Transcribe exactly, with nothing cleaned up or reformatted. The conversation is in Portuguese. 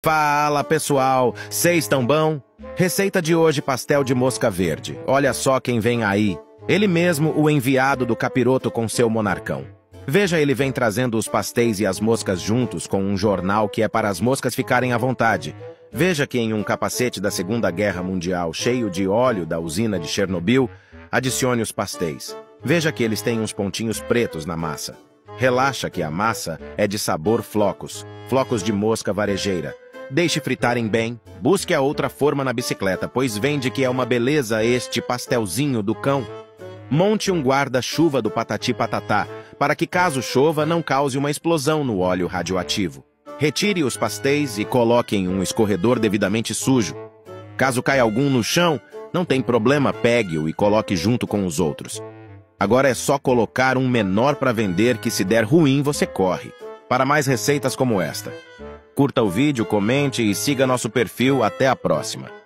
Fala, pessoal! Cês tão bom? Receita de hoje, pastel de mosca verde. Olha só quem vem aí. Ele mesmo, o enviado do capiroto com seu monarcão. Veja, ele vem trazendo os pastéis e as moscas juntos com um jornal que é para as moscas ficarem à vontade. Veja que em um capacete da Segunda Guerra Mundial cheio de óleo da usina de Chernobyl, adicione os pastéis. Veja que eles têm uns pontinhos pretos na massa. Relaxa que a massa é de sabor flocos, flocos de mosca varejeira. Deixe fritarem bem, busque a outra forma na bicicleta, pois vende que é uma beleza este pastelzinho do cão. Monte um guarda-chuva do Patati Patatá, para que caso chova não cause uma explosão no óleo radioativo. Retire os pastéis e coloque em um escorredor devidamente sujo. Caso caia algum no chão, não tem problema, pegue-o e coloque junto com os outros. Agora é só colocar um menor para vender que se der ruim você corre. Para mais receitas como esta, curta o vídeo, comente e siga nosso perfil. Até a próxima.